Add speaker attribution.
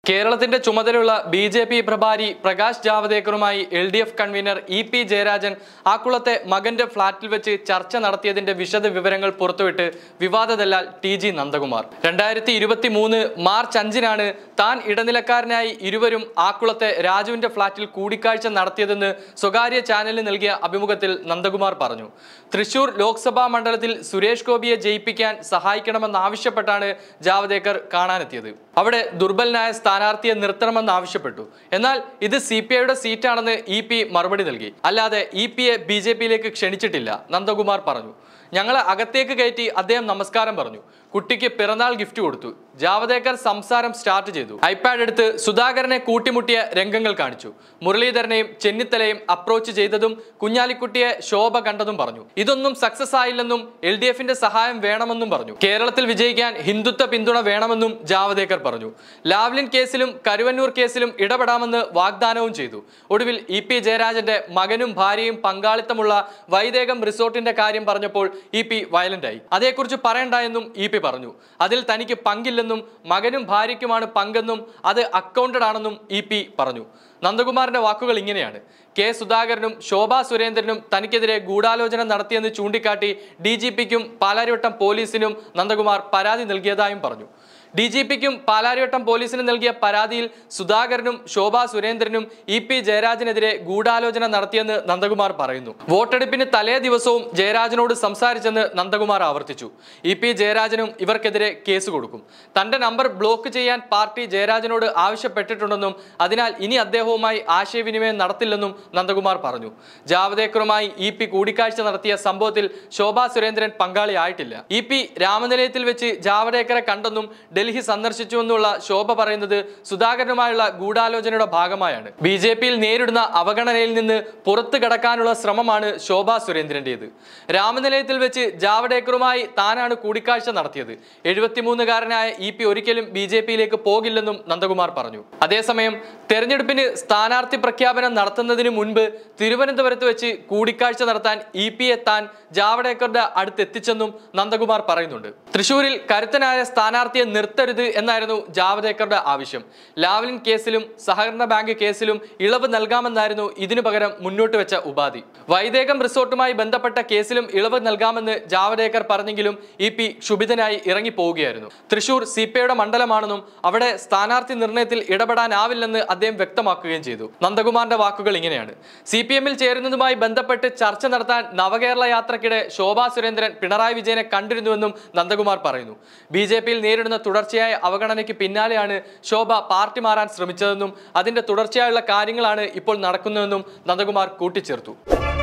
Speaker 1: കേരളത്തിന്റെ ചുമതലയുള്ള ബി.ജെ.പി. പ്രഭാരി പ്രകാശ് ജാവദേക്കറുമായി എൽ.ഡി.എഫ്. Convener EP. ജയരാജൻ ആക്കുളത്തെ മകന്റെ ഫ്ളാറ്റിൽ വെച്ച് ചർച്ച നടത്തിയതിന്റെ വിശദ വിവരങ്ങൾ പുറത്തുവിട്ട് വിവാദ ദല്ലാൽ ടി.ജി. നന്ദകുമാർ. 2023 മാർച്ച് 5-നാണ് താൻ ഇടനിലക്കാരനായി ഇരുവരും ആക്കുളത്തെ രാജുവിന്റെ ഫ്ളാറ്റിൽ കൂടിക്കാഴ്ച നടത്തിയതെന്ന് സ്വകാര്യ ചാനലിന് നൽകിയ അഭിമുഖത്തിൽ നന്ദകുമാർ പറഞ്ഞു. തൃശൂർ ലോക്സഭാ മണ്ഡലത്തിൽ സുരേഷ് ഗോപിയെ ജയിപ്പിക്കാൻ സഹായിക്കണമെന്നാവശ്യപ്പെട്ടാണ് ജാവദേക്കർ കാണാനെത്തിയത്. അവിടെ ദുർബലനായ സ്ഥാനാർത്ഥിയെ നിർത്തണമെന്നാവശ്യപ്പെട്ടു. എന്നാൽ ഇത് CPIയുടെ സീറ്റാണെന്ന് ഇ.പി. മറുപടി നൽകി. അല്ലാതെ ഇ.പിയെ ബി.ജെ.പിയിലേക്ക് ക്ഷണിച്ചിട്ടില്ല, നന്ദകുമാർ പറഞ്ഞു. ഞങ്ങളെ അകത്തേക്ക് കയറ്റി അദ്ദേഹം നമസ്കാരം പറഞ്ഞു. കുട്ടിക്ക് പിറന്നാൾ ഗിഫ്റ്റ് കൊടുത്തു. ജാവദേക്കർ സംസാരം സ്റ്റാർട്ട് ചെയ്തു. ഐപാഡ് എടുത്ത് സുധാകരനെ കൂട്ടിമുട്ടിയ രംഗങ്ങൾ കാണിച്ചു. മുരളീധരനെയും ചെന്നിത്തലയും അപ്രോച്ച് ചെയ്തതും കുഞ്ഞാലിക്കുട്ടിയെ ശോഭ കണ്ടതും പറഞ്ഞു. ഇതൊന്നും സക്സസ് ആയില്ലെന്നും LDFന്റെ സഹായം വേണമെന്നും പറഞ്ഞു. കേരളത്തിൽ വിജയിക്കാൻ ഹിന്ദുത്വ പിന്തുണ വേണമെന്നും ജാവദേക്കർ പറഞ്ഞു. ലാവ്ലിൻ കേസിലും കരുവന്നൂർ കേസിലും ഇടപെടാമെന്ന് വാഗ്ദാനവും ചെയ്തു. ഒടുവിൽ ഇ.പി. ജയരാജന്റെ മകനും ഭാര്യയും പങ്കാളിത്തമുള്ള വൈദേകം റിസോർട്ടിന്റെ കാര്യം പറഞ്ഞപ്പോൾ ഇ.പി. വയലന്റായി. അതേക്കുറിച്ച് പറയണ്ട എന്നും ഇ.പി. പറഞ്ഞു. അതിൽ തനിക്ക് പങ്കില്ലെന്നും മകനും ഭാര്യയ്ക്കുമാണ് പങ്കെന്നും അത് അക്കൗണ്ടഡ് ആണെന്നും ഇ.പി. പറഞ്ഞു. നന്ദകുമാറിന്റെ വാക്കുകൾ ഇങ്ങനെയാണ്: കെ സുധാകരനും ശോഭാ സുരേന്ദ്രനും തനിക്കെതിരെ ഗൂഢാലോചന നടത്തിയെന്ന് ചൂണ്ടിക്കാട്ടി DGPക്കും പാലാരിവട്ടം പോലീസിനും നന്ദകുമാർ പരാതി നൽകിയതായും പറഞ്ഞു. DGPക്കും പാലാരിവട്ടം പോലീസിന് നൽകിയ പരാതിയിൽ സുധാകരനും ശോഭാ സുരേന്ദ്രനും ഇ.പി. ജയരാജനെതിരെ ഗൂഢാലോചന നടത്തിയെന്ന് നന്ദകുമാർ പറയുന്നു. വോട്ടെടുപ്പിന് തലേ ദിവസവും ജയരാജനോട് സംസാരിച്ചെന്ന് നന്ദകുമാർ ആവർത്തിച്ചു. ഇ.പി. ജയരാജനും ഇവർക്കെതിരെ കേസ് കൊടുക്കും. തന്റെ നമ്പർ ബ്ലോക്ക് ചെയ്യാൻ പാർട്ടി ജയരാജനോട് ആവശ്യപ്പെട്ടിട്ടുണ്ടെന്നും അതിനാൽ ഇനി അദ്ദേഹവുമായി ആശയവിനിമയം നടത്തില്ലെന്നും നന്ദകുമാർ പറഞ്ഞു. ജാവദേക്കറുമായി ഇ.പി. കൂടിക്കാഴ്ച നടത്തിയ സംഭവത്തിൽ ശോഭാ സുരേന്ദ്രൻ പങ്കാളിയായിട്ടില്ല. ഇ.പി. രാമനിലയത്തിൽ വെച്ച് ജാവദേക്കറെ കണ്ടെന്നും ഡൽഹി സന്ദർശിച്ചുവെന്നുള്ള ശോഭ പറയുന്നത് സുധാകരനുമായുള്ള ഗൂഢാലോചനയുടെ ഭാഗമായാണ്. ബി.ജെ.പിയിൽ നേരിടുന്ന അവഗണനയിൽ നിന്ന് പുറത്തു കടക്കാനുള്ള ശ്രമമാണ് ശോഭാ സുരേന്ദ്രന്റേത്. രാമനിലയത്തിൽ വെച്ച് ജാവദേക്കറുമായി താനാണ് കൂടിക്കാഴ്ച നടത്തിയത്. 73-കാരനായ ഇ.പി. ഒരിക്കലും ബി.ജെ.പിയിലേക്ക് പോകില്ലെന്നും നന്ദകുമാർ പറഞ്ഞു. അതേസമയം തെരഞ്ഞെടുപ്പിന് സ്ഥാനാർത്ഥി പ്രഖ്യാപനം നടത്തുന്നതിന് മുൻപ് തിരുവനന്തപുരത്ത് വെച്ച് കൂടിക്കാഴ്ച നടത്താൻ ഇ.പിയെ താൻ ജാവദേക്കറുടെ അടുത്തെത്തിച്ചെന്നും നന്ദകുമാർ പറയുന്നുണ്ട്. തൃശൂരിൽ കരുത്തനായ സ്ഥാനാർത്ഥിയെ നിർത്തരുത് എന്നായിരുന്നു ജാവദേക്കറുടെ ആവശ്യം. ലാവ്ലിൻ കേസിലും സഹകരണ ബാങ്ക് കേസിലും ഇളവ് നൽകാമെന്നായിരുന്നു ഇതിനു പകരം മുന്നോട്ട് വെച്ച ഉപാധി. വൈദേകം റിസോർട്ടുമായി ബന്ധപ്പെട്ട കേസിലും ഇളവ് നൽകാമെന്ന് ജാവദേക്കർ പറഞ്ഞെങ്കിലും ഇ.പി. ക്ഷുഭിതനായി ഇറങ്ങിപ്പോവുകയായിരുന്നു. തൃശൂർ CPIയുടെ മണ്ഡലമാണെന്നും അവിടെ സ്ഥാനാർത്ഥി നിർണയത്തിൽ ഇടപെടാനാവില്ലെന്ന് അദ്ദേഹം വ്യക്തമാക്കുകയും ചെയ്തു. നന്ദകുമാറിന്റെ വാക്കുകൾ ഇങ്ങനെയാണ്: CPMൽ ചേരുന്നതുമായി ബന്ധപ്പെട്ട് ചർച്ച നടത്താൻ നവകേരള യാത്രക്കിടെ ശോഭാ സുരേന്ദ്രൻ പിണറായി വിജയനെ കണ്ടിരുന്നുവെന്നും നന്ദകുമാർ പറയുന്നു. ബി.ജെ.പിയിൽ നേരിടുന്ന തുടർച്ചയായ അവഗണനയ്ക്ക് പിന്നാലെയാണ് ശോഭ പാർട്ടി മാറാൻ ശ്രമിച്ചതെന്നും അതിന്റെ തുടർച്ചയായുള്ള കാര്യങ്ങളാണ് ഇപ്പോൾ നടക്കുന്നതെന്നും നന്ദകുമാർ കൂട്ടിച്ചേർത്തു.